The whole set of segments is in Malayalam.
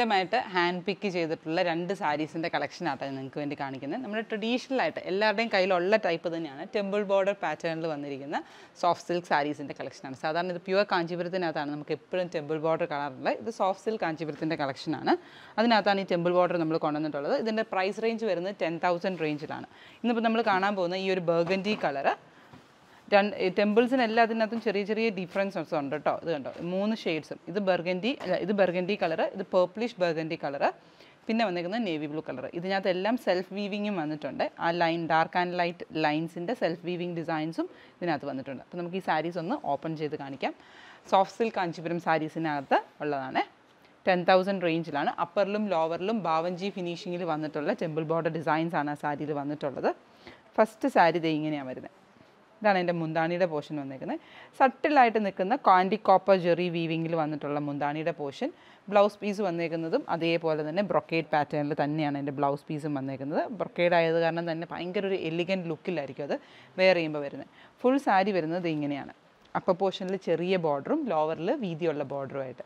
റാൻഡമായിട്ട് ഹാൻഡ് പിക്ക് ചെയ്തിട്ടുള്ള 2 സാരീസിൻ്റെ കളക്ഷനായിട്ടാണ് നിങ്ങൾക്ക് വേണ്ടി കാണിക്കുന്നത്. നമ്മുടെ ട്രഡീഷണലായിട്ട് എല്ലാവരുടെയും കയ്യിലുള്ള ടൈപ്പ് തന്നെയാണ് ടെമ്പിൾ ബോർഡർ പാറ്റേണിൽ വന്നിരിക്കുന്ന സോഫ്റ്റ് സിൽക്ക് സാരീസിൻ്റെ കളക്ഷനാണ്. സാധാരണ ഇത് പ്യുവർ കാഞ്ചീപുരത്തിനകത്താണ് നമുക്ക് എപ്പോഴും ടെമ്പിൾ ബോർഡർ കളറുള്ളത്. ഇത് സോഫ്റ്റ് സിൽക്ക് കാഞ്ചീപുരത്തിൻ്റെ കളക്ഷനാണ്. അതിനകത്താണ് ഈ ടെമ്പിൾ ബോർഡർ നമ്മൾ കൊണ്ടുവന്നിട്ടുള്ളത്. ഇതിൻ്റെ പ്രൈസ് റേഞ്ച് വരുന്നത് 10,000 റേഞ്ചിലാണ്. ഇന്നിപ്പോൾ നമ്മൾ കാണാൻ പോകുന്ന ഈ ഒരു ബർഗൻഡി കളറ് ടെമ്പിൾസിന് എല്ലാത്തിനകത്തും ചെറിയ ചെറിയ ഡിഫറൻസസ് ഉണ്ട് കേട്ടോ. ഇത് കണ്ടോ 3 ഷെയ്ഡ്സും. ഇത് ബർഗൻഡി കളറ്, ഇത് പേർപ്പിളിഷ് ബർഗൻഡി കളറ്, പിന്നെ വന്നിരിക്കുന്നത് നേവി ബ്ലൂ കളർ. ഇതിനകത്ത് എല്ലാം സെൽഫ് വീവിങ്ങും വന്നിട്ടുണ്ട്. ആ ലൈൻ ഡാർക്ക് ആൻഡ് ലൈറ്റ് ലൈൻസിൻ്റെ സെൽഫ് വീവിങ് ഡിസൈൻസും ഇതിനകത്ത് വന്നിട്ടുണ്ട്. അപ്പോൾ നമുക്ക് ഈ സാരീസ് ഒന്ന് ഓപ്പൺ ചെയ്ത് കാണിക്കാം. സോഫ്റ്റ് സിൽക്ക് കാഞ്ചീപുരം സാരീസിനകത്ത് ഉള്ളതാണ്. 10,000 റേഞ്ചിലാണ്. അപ്പറിലും ലോവറിലും ബാവഞ്ചി ഫിനിഷിങ്ങിൽ വന്നിട്ടുള്ള ടെമ്പിൾ ബോർഡർ ഡിസൈൻസാണ് ആ സാരിയിൽ വന്നിട്ടുള്ളത്. ഫസ്റ്റ് സാരി ഇത് ഇങ്ങനെയാണ് വരുന്നത്. ഇതാണ് എൻ്റെ മുന്താണിയുടെ പോർഷൻ വന്നിരിക്കുന്നത്. സട്ടിലായിട്ട് നിൽക്കുന്ന കാൻഡി കോപ്പർ ജെറി വീവിങ്ങിൽ വന്നിട്ടുള്ള മുന്താണിയുടെ പോർഷൻ. ബ്ലൗസ് പീസ് വന്നേക്കുന്നതും അതേപോലെ തന്നെ ബ്രൊക്കേഡ് പാറ്റേണിൽ തന്നെയാണ് എൻ്റെ ബ്ലൗസ് പീസും വന്നേക്കുന്നത്. ബ്രൊക്കേഡ് ആയത് കാരണം തന്നെ ഭയങ്കര ഒരു എലിഗൻറ്റ് ലുക്കിലായിരിക്കും അത് വെയർ ചെയ്യുമ്പോൾ വരുന്നത്. ഫുൾ സാരി വരുന്നത് ഇങ്ങനെയാണ്. അപ്പർ പോർഷനിൽ ചെറിയ ബോർഡറും ലോവറിൽ വീതിയുള്ള ബോർഡറുമായിട്ട്.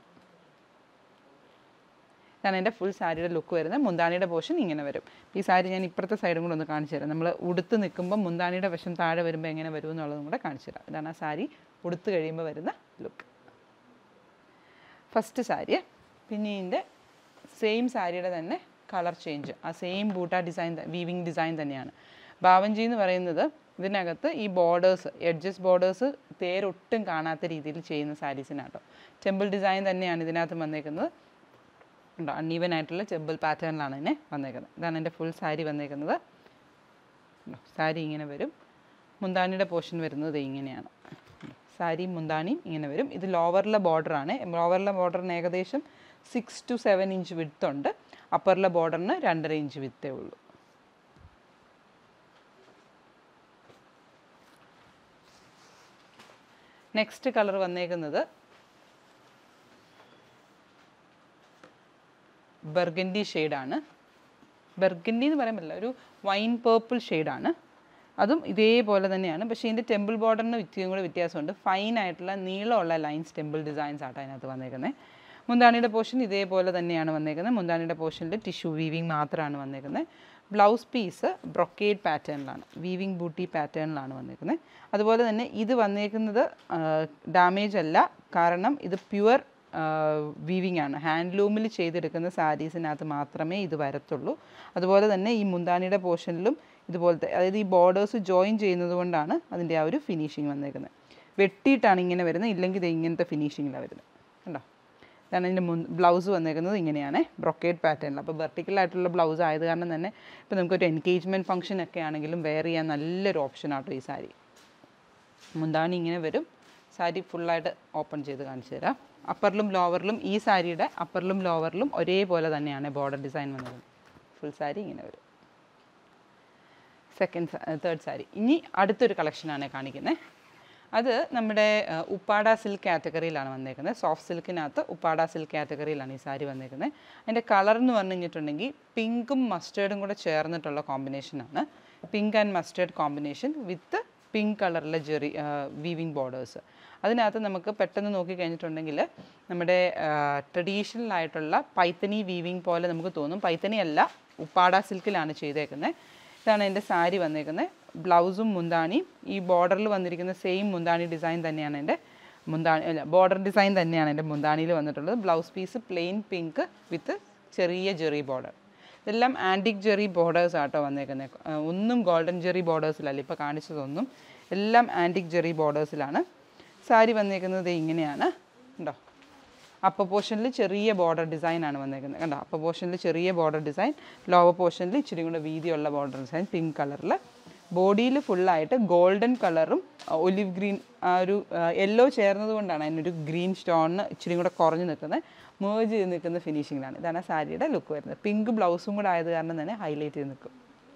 ഇതാണ് എൻ്റെ ഫുൾ സാരിയുടെ ലുക്ക് വരുന്നത്. മുന്താണിയുടെ പോർഷൻ ഇങ്ങനെ വരും. ഈ സാരി ഞാൻ ഇപ്പുറത്തെ സൈഡും കൂടെ ഒന്ന് കാണിച്ചു തരാം. നമ്മൾ ഉടുത്ത് നിൽക്കുമ്പോൾ മുന്താണിയുടെ വശം താഴെ വരുമ്പോൾ എങ്ങനെ വരും എന്നുള്ളതും കൂടെ കാണിച്ചു തരാം. ഇതാണ് ആ സാരി ഉടുത്ത് കഴിയുമ്പോൾ വരുന്ന ലുക്ക്. ഫസ്റ്റ് സാരി. പിന്നെ ഇതിൻ്റെ സെയിം സാരിയുടെ തന്നെ കളർ ചേഞ്ച്, ആ same buta design weaving design തന്നെയാണ്. ബാവഞ്ചി എന്ന് പറയുന്നത് ഇതിനകത്ത് ഈ ബോർഡേഴ്സ് എഡ്ജസ് ബോർഡേഴ്സ് തേരൊട്ടും കാണാത്ത രീതിയിൽ ചെയ്യുന്ന സാരീസിനാട്ടോ. ടെമ്പിൾ ഡിസൈൻ തന്നെയാണ് ഇതിനകത്ത് വന്നേക്കുന്നത്. ഉണ്ടോ അൺഈവൻ ആയിട്ടുള്ള ടെമ്പിൾ പാറ്റേണിലാണ് ഇതിനെ വന്നേക്കുന്നത്. ഇതാണ് എൻ്റെ ഫുൾ സാരി വന്നേക്കുന്നത്. സാരി ഇങ്ങനെ വരും. മുന്താണിയുടെ പോർഷൻ വരുന്നത് ഇങ്ങനെയാണ്. സാരി മുന്താണിയും ഇങ്ങനെ വരും. ഇത് ലോവറിലെ ബോർഡറാണ്. ലോവറിലെ ബോർഡറിന് ഏകദേശം 6 to 7 ഇഞ്ച് വിഡ്ത്ത് ഉണ്ട്. അപ്പറിലെ ബോർഡറിന് 2.5 ഇഞ്ച് വിഡ്ത്തേ ഉള്ളൂ. നെക്സ്റ്റ് കളർ വന്നേക്കുന്നത് ബർഗൻഡി ഷെയ്ഡാണ്. ബർഗൻഡി എന്ന് പറയാൻ പറ്റില്ല, ഒരു വൈൻ പേർപ്പിൾ ഷെയ്ഡാണ്. അതും ഇതേപോലെ തന്നെയാണ്. പക്ഷേ ഇതിൻ്റെ ടെമ്പിൾ ബോർഡറിന് ഇത്തിരിയും കൂടെ വ്യത്യാസമുണ്ട്. ഫൈനായിട്ടുള്ള നീളമുള്ള ലൈൻസ് ടെമ്പിൾ ഡിസൈൻസ് ആട്ടോ അതിനകത്ത് വന്നേക്കുന്നത്. മുന്താണിയുടെ പോർഷൻ ഇതേപോലെ തന്നെയാണ് വന്നേക്കുന്നത്. മുന്താണിയുടെ പോർഷനിൽ ടിഷ്യൂ വീവിങ് മാത്രമാണ് വന്നേക്കുന്നത്. ബ്ലൗസ് പീസ് ബ്രൊക്കേഡ് പാറ്റേണിലാണ്, വീവിങ് ബൂട്ടി പാറ്റേണിലാണ് വന്നേക്കുന്നത്. അതുപോലെ തന്നെ ഇത് വന്നേക്കുന്നത് ഡാമേജ് അല്ല, കാരണം ഇത് പ്യുവർ വീവിങ് ആണ്. ഹാൻഡ്ലൂമിൽ ചെയ്തെടുക്കുന്ന സാരീസിനകത്ത് മാത്രമേ ഇത് വരത്തുള്ളൂ. അതുപോലെ തന്നെ ഈ മുന്താണിയുടെ പോർഷനിലും ഇതുപോലത്തെ, അതായത് ഈ ബോർഡേഴ്സ് ജോയിൻ ചെയ്യുന്നത് കൊണ്ടാണ് അതിൻ്റെ ആ ഒരു ഫിനിഷിങ് വന്നേക്കുന്നത്. വെട്ടിയിട്ടാണ് ഇങ്ങനെ വരുന്നത്, ഇല്ലെങ്കിൽ ഇത് ഇങ്ങനത്തെ ഫിനിഷിങ്ങിലാണ് വരുന്നത്. കണ്ടോ, ഇതാണ് ഇതിൻ്റെ ബ്ലൗസ് വന്നേക്കുന്നത് ഇങ്ങനെയാണ്, ബ്രൊക്കേഡ് പാറ്റേണിൽ. അപ്പോൾ വെർട്ടിക്കലായിട്ടുള്ള ബ്ലൗസ് ആയത് കാരണം തന്നെ ഇപ്പോൾ നമുക്കൊരു എൻഗേജ്മെൻറ്റ് ഫംഗ്ഷനൊക്കെ ആണെങ്കിലും വെയർ ചെയ്യാൻ നല്ലൊരു ഓപ്ഷനാട്ടോ ഈ സാരി. മുന്താണി ഇങ്ങനെ വരും. സാരി ഫുള്ളായിട്ട് ഓപ്പൺ ചെയ്ത് കാണിച്ചു തരാം. അപ്പറിലും ലോവറിലും ഈ സാരിയുടെ അപ്പറിലും ലോവറിലും ഒരേപോലെ തന്നെയാണ് ബോർഡർ ഡിസൈൻ വന്നത്. ഫുൾ സാരി ഇങ്ങനെ വരും. തേർഡ് സാരി. ഇനി അടുത്തൊരു കളക്ഷനാണ് കാണിക്കുന്നത്. അത് നമ്മുടെ ഉപ്പാട സിൽക്ക് കാറ്റഗറിയിലാണ് വന്നേക്കുന്നത്. സോഫ്റ്റ് സിൽക്കിനകത്ത് ഉപ്പാട സിൽക്ക് കാറ്റഗറിയിലാണ് ഈ സാരി വന്നേക്കുന്നത്. അതിൻ്റെ കളർ എന്ന് പറഞ്ഞു കഴിഞ്ഞിട്ടുണ്ടെങ്കിൽ പിങ്കും മസ്റ്റേർഡും കൂടെ ചേർന്നിട്ടുള്ള കോമ്പിനേഷനാണ്. Pink and mustard combination with pink കളറിലെ ജെറി വീവിങ് ബോർഡേഴ്സ്. അതിനകത്ത് നമുക്ക് പെട്ടെന്ന് നോക്കിക്കഴിഞ്ഞിട്ടുണ്ടെങ്കിൽ നമ്മുടെ ട്രഡീഷണൽ ആയിട്ടുള്ള പൈത്തനി വീവിങ് പോലെ നമുക്ക് തോന്നും. പൈത്തനി അല്ല, ഉപ്പാട സിൽക്കിലാണ് ചെയ്തേക്കുന്നത്. ഇതാണ് എൻ്റെ സാരി വന്നേക്കുന്നത്. ബ്ലൗസും മുന്താണിയും ഈ ബോർഡറിൽ വന്നിരിക്കുന്ന സെയിം മുന്താണി ഡിസൈൻ തന്നെയാണ് എൻ്റെ ബോർഡർ ഡിസൈൻ തന്നെയാണ് എൻ്റെ മുന്താണിയിൽ വന്നിട്ടുള്ളത്. Blouse piece plain pink with ചെറിയ ജെറി ബോർഡർ. ഇതെല്ലാം ആൻറ്റിക് ജെറി ബോർഡേഴ്സ് ആട്ടോ വന്നേക്കുന്നത്. ഒന്നും ഗോൾഡൻ ജെറി ബോർഡേഴ്സിലല്ല ഇപ്പോൾ കാണിച്ചതൊന്നും, എല്ലാം ആൻറ്റിക് ജെറി ബോർഡേഴ്സിലാണ്. സാരി വന്നേക്കുന്നത് ഇങ്ങനെയാണ്. കണ്ടോ, അപ്പർ പോർഷനിൽ ചെറിയ ബോർഡർ ഡിസൈനാണ് വന്നേക്കുന്നത്. കണ്ടോ, അപ്പർ പോർഷനിൽ ചെറിയ ബോർഡർ ഡിസൈൻ, ലോവർ പോർഷനിൽ ഇച്ചിരി കൂടെ വീതിയുള്ള ബോർഡർ ഡിസൈൻ പിങ്ക് കളറിൽ. ബോഡിയിൽ ഫുള്ളായിട്ട് ഗോൾഡൻ കളറും ഒലിവ് ഗ്രീൻ, ആ ഒരു യെല്ലോ ചേർന്നത് കൊണ്ടാണ് അതിനൊരു ഗ്രീൻ സ്റ്റോണിന് ഇച്ചിരി കൂടെ കുറഞ്ഞ് നിൽക്കുന്നത്, മേജ് ചെയ്ത് നിൽക്കുന്ന ഫിനിഷിങ്ങിലാണ്. ഇതാണ് സാരിയുടെ ലുക്ക് വരുന്നത്. പിങ്ക് ബ്ലൗസും കൂടെ ആയത് കാരണം തന്നെ ഹൈലൈറ്റ് ചെയ്ത് നിൽക്കും.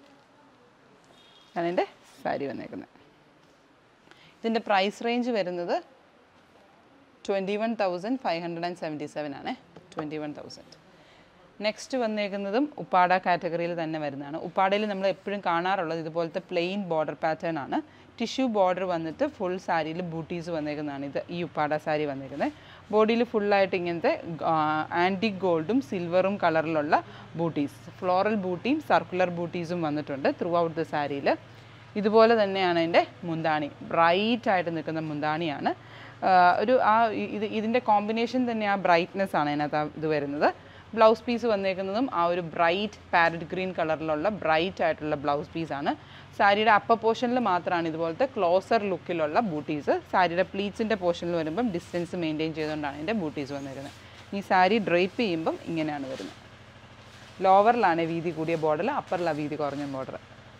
ഇതാണ് എൻ്റെ സാരി വന്നേക്കുന്നത്. ഇതിൻ്റെ പ്രൈസ് റേഞ്ച് വരുന്നത് 21,577 ആണ്. 21,000. നെക്സ്റ്റ് വന്നേക്കുന്നതും ഉപ്പാട കാറ്റഗറിയിൽ തന്നെ വരുന്നതാണ്. ഉപ്പാടയിൽ നമ്മൾ എപ്പോഴും കാണാറുള്ളത് ഇതുപോലത്തെ പ്ലെയിൻ ബോർഡർ പാറ്റേൺ ആണ്. ടിഷ്യൂ ബോർഡർ വന്നിട്ട് ഫുൾ സാരിയിൽ ബൂട്ടീസ് വന്നേക്കുന്നതാണ്. ഇത് ഈ ഉപ്പാട സാരി വന്നേക്കുന്നത്. ബോഡിയിൽ ഫുള്ളായിട്ട് ഇങ്ങനത്തെ ആൻറ്റിക് ഗോൾഡും സിൽവറും കളറിലുള്ള ബൂട്ടീസ്, ഫ്ലോറൽ ബൂട്ടിയും സർക്കുലർ ബൂട്ടീസും വന്നിട്ടുണ്ട് ത്രൂ ഔട്ട് ദ സാരിയിൽ. ഇതുപോലെ തന്നെയാണ് അതിൻ്റെ മുന്താണി, ബ്രൈറ്റ് ആയിട്ട് നിൽക്കുന്ന മുന്താണിയാണ്. ഇതിൻ്റെ കോമ്പിനേഷൻ തന്നെ ആ ബ്രൈറ്റ്നെസ് ആണ് അതിനകത്ത് ഇത് വരുന്നത്. ബ്ലൗസ് പീസ് വന്നേക്കുന്നതും ആ ഒരു ബ്രൈറ്റ് പാരറ്റ് ഗ്രീൻ കളറിലുള്ള ബ്രൈറ്റ് ആയിട്ടുള്ള ബ്ലൗസ് പീസാണ്. സാരിയുടെ അപ്പർ പോർഷനിൽ മാത്രമാണ് ഇതുപോലത്തെ ക്ലോസർ ലുക്കിലുള്ള ബൂട്ടീസ്. സാരിയുടെ പ്ലീറ്റ്സിൻ്റെ പോർഷനിൽ വരുമ്പം ഡിസ്റ്റൻസ് മെയിൻറ്റെയിൻ ചെയ്തുകൊണ്ടാണ് ഇതിൻ്റെ ബൂട്ടീസ് വന്നിരുന്നത്. ഈ സാരി ഡ്രേപ്പ് ചെയ്യുമ്പം ഇങ്ങനെയാണ് വരുന്നത്. ലോവറിലാണ് വീതി കൂടിയ ബോർഡർ, അപ്പറിലാണ് വീതി കുറഞ്ഞ ബോർഡർ.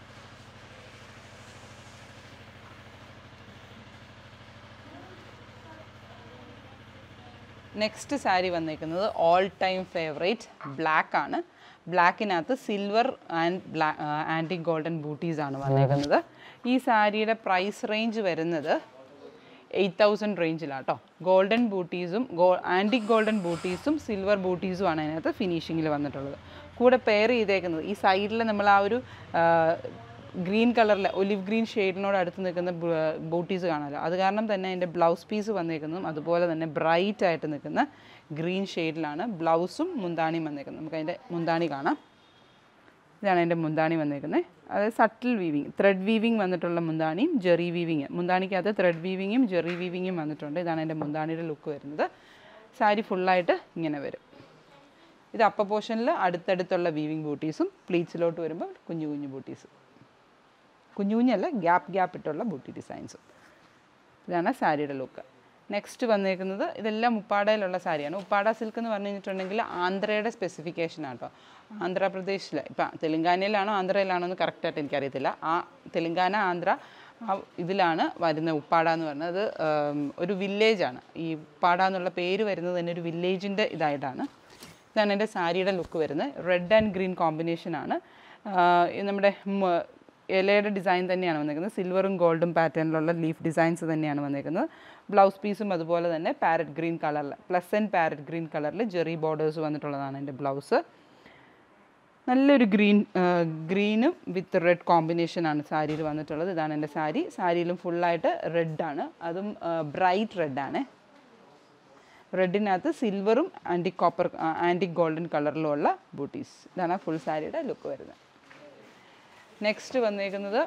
നെക്സ്റ്റ് സാരി വന്നേക്കുന്നത് ഓൾ ടൈം ഫേവറേറ്റ് ബ്ലാക്ക് ആണ്. ബ്ലാക്കിനകത്ത് silver and antique golden bootis ആണ് വന്നേക്കുന്നത്. ഈ സാരിയുടെ പ്രൈസ് റേഞ്ച് വരുന്നത് 8,000 റേഞ്ചിലാട്ടോ. ഗോൾഡൻ ബൂട്ടീസും ആൻറ്റിക് ഗോൾഡൻ ബൂട്ടീസും സിൽവർ ബൂട്ടീസും ആണ് അതിനകത്ത് ഫിനിഷിങ്ങിൽ വന്നിട്ടുള്ളത്. കൂടെ പെയർ ചെയ്തേക്കുന്നത് ഈ സൈഡിൽ നമ്മൾ ആ ഒരു ഗ്രീൻ കളറിലെ ഒലിവ് ഗ്രീൻ ഷെയ്ഡിനോട് അടുത്ത് നിൽക്കുന്ന ബൂട്ടീസ് കാണാമല്ലോ. അത് കാരണം തന്നെ അതിൻ്റെ ബ്ലൗസ് പീസ് വന്നേക്കുന്നതും അതുപോലെ തന്നെ ബ്രൈറ്റ് ആയിട്ട് നിൽക്കുന്ന ഗ്രീൻ ഷെയ്ഡിലാണ് ബ്ലൗസും മുന്താണിയും വന്നേക്കുന്നത്. നമുക്ക് അതിൻ്റെ മുന്താണി കാണാം. ഇതാണ് അതിൻ്റെ മുന്താണി വന്നേക്കുന്നത്. അതായത് സട്ടിൽ വീവിങ്, ത്രെഡ് വീവിങ് വന്നിട്ടുള്ള മുന്താണിയും ജെറി വീവിങ്. മുന്താണിക്കകത്ത് ത്രെഡ് വീവിങ്ങും ജെറി വീവിങ്ങും വന്നിട്ടുണ്ട്. ഇതാണ് അതിൻ്റെ മുന്താണിയുടെ ലുക്ക് വരുന്നത്. സാരി ഫുള്ളായിട്ട് ഇങ്ങനെ വരും. ഇത് അപ്പർ പോർഷനിൽ അടുത്തടുത്തുള്ള വീവിങ് ബൂട്ടീസും പ്ലീറ്റ്സിലോട്ട് വരുമ്പോൾ കുഞ്ഞു കുഞ്ഞു ബൂട്ടീസും, കുഞ്ഞു കുഞ്ഞല്ല ഗ്യാപ്പ് ഇട്ടുള്ള ബൂട്ടി ഡിസൈൻസും. ഇതാണ് സാരിയുടെ ലുക്ക്. നെക്സ്റ്റ് വന്നേക്കുന്നത് ഇതെല്ലാം ഉപ്പാടയിലുള്ള സാരിയാണ്. ഉപ്പാട സിൽക്ക് എന്ന് പറഞ്ഞു കഴിഞ്ഞിട്ടുണ്ടെങ്കിൽ ആന്ധ്രയുടെ സ്പെസിഫിക്കേഷനാണ് കേട്ടോ. ആന്ധ്രാപ്രദേശിൽ, ഇപ്പം തെലുങ്കാനയിലാണോ ആന്ധ്രയിലാണോ എന്ന് കറക്റ്റായിട്ട് എനിക്കറിയത്തില്ല. ആ തെലുങ്കാന ആന്ധ്ര ഇതിലാണ് വരുന്ന ഉപ്പാട എന്ന് പറയുന്നത്. ഒരു വില്ലേജാണ്. ഈ ഉപ്പാട എന്നുള്ള പേര് വരുന്നത് തന്നെ ഒരു വില്ലേജിൻ്റെ ഇതായിട്ടാണ്. ഇതാണ് എൻ്റെ സാരിയുടെ ലുക്ക് വരുന്നത്. റെഡ് ആൻഡ് ഗ്രീൻ കോമ്പിനേഷനാണ്. നമ്മുടെ ഇലയുടെ ഡിസൈൻ തന്നെയാണ് വന്നിരിക്കുന്നത്. സിൽവറും ഗോൾഡും പാറ്റേണിലുള്ള ലീഫ് ഡിസൈൻസ് തന്നെയാണ് വന്നിരിക്കുന്നത്. ബ്ലൗസ് പീസും അതുപോലെ തന്നെ പാരറ്റ് ഗ്രീൻ കളറിൽ, പ്ലസൻറ്റ് പാരറ്റ് ഗ്രീൻ കളറിൽ ജെറി ബോർഡേഴ്സ് വന്നിട്ടുള്ളതാണ് എൻ്റെ ബ്ലൗസ്. നല്ലൊരു ഗ്രീനും വിത്ത് റെഡ് കോമ്പിനേഷനാണ് സാരിയിൽ വന്നിട്ടുള്ളത്. ഇതാണ് എൻ്റെ സാരി. സാരിയിലും ഫുള്ളായിട്ട് റെഡാണ്, അതും ബ്രൈറ്റ് റെഡാണ്. റെഡിനകത്ത് സിൽവറും ആൻറ്റിക് ഗോൾഡൻ കളറിലുമുള്ള ബൂട്ടീസ്. ഇതാണ് ഫുൾ സാരിയുടെ ലുക്ക് വരുന്നത്. നെക്സ്റ്റ് വന്നേക്കുന്നത്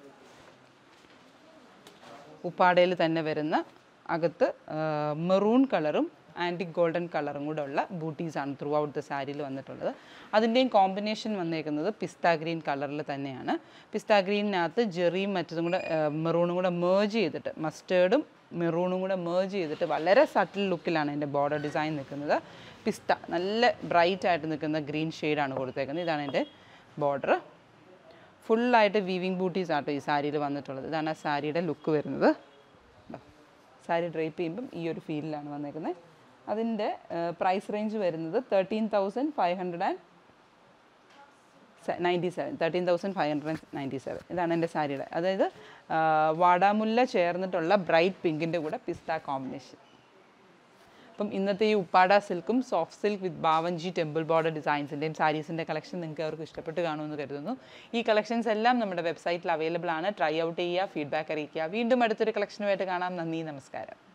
ഉപ്പാടയിൽ തന്നെ വരുന്ന അകത്ത് മെറൂൺ കളറും ആൻറ്റിക് ഗോൾഡൻ കളറും കൂടെ ഉള്ള ബൂട്ടീസാണ് ത്രൂ ഔട്ട് ദ സാരിയിൽ വന്നിട്ടുള്ളത്. അതിൻ്റെയും കോമ്പിനേഷൻ വന്നേക്കുന്നത് പിസ്ത ഗ്രീൻ കളറിൽ തന്നെയാണ്. പിസ്ത ഗ്രീനിനകത്ത് ജെറിയും മറ്റതും കൂടെ മെറൂണും കൂടെ മേർജ് ചെയ്തിട്ട്, മസ്റ്റേർഡും മെറൂണും കൂടെ മേർജ് ചെയ്തിട്ട് വളരെ സട്ടിൽ ലുക്കിലാണ് എൻ്റെ ബോർഡർ ഡിസൈൻ നിൽക്കുന്നത്. പിസ്ത നല്ല ബ്രൈറ്റ് ആയിട്ട് നിൽക്കുന്ന ഗ്രീൻ ഷെയ്ഡാണ് കൊടുത്തേക്കുന്നത്. ഇതാണ് എൻ്റെ ബോർഡർ. ഫുള്ളായിട്ട് വീവിങ് ബൂട്ടീസ് ആട്ടോ ഈ സാരിയിൽ വന്നിട്ടുള്ളത്. ഇതാണ് ആ സാരിയുടെ ലുക്ക് വരുന്നത്. സാരി ഡ്രേപ്പ് ചെയ്യുമ്പം ഈ ഒരു ഫീലിലാണ് വന്നേക്കുന്നത്. അതിൻ്റെ പ്രൈസ് റേഞ്ച് വരുന്നത് 13,597. ഇതാണ് എൻ്റെ സാരിയുടെ. അതായത് വാടാമുല്ല ചേർന്നിട്ടുള്ള ബ്രൈറ്റ് പിങ്കിൻ്റെ കൂടെ പിസ്ത കോമ്പിനേഷൻ. അപ്പം ഇന്നത്തെ ഈ ഉപ്പാട സിൽക്കും സോഫ്റ്റ് സിൽക്ക് വിത്ത് ബാവഞ്ചി ടെമ്പിൾ ബോർഡർ ഡിസൈൻസിൻ്റെയും സാരീസിൻ്റെ കളക്ഷൻ നിങ്ങൾക്ക് അവർക്ക് ഇഷ്ടപ്പെട്ട് കാണുമെന്ന് കരുതുന്നു. ഈ കളക്ഷൻസ് എല്ലാം നമ്മുടെ വെബ്സൈറ്റിൽ അവൈലബിൾ ആണ്. ട്രൈ ഔട്ട് ചെയ്യുക, ഫീഡ്ബാക്ക് അറിയിക്കുക. വീണ്ടും അടുത്തൊരു കളക്ഷനുമായിട്ട് കാണാം. നന്ദി, നമസ്കാരം.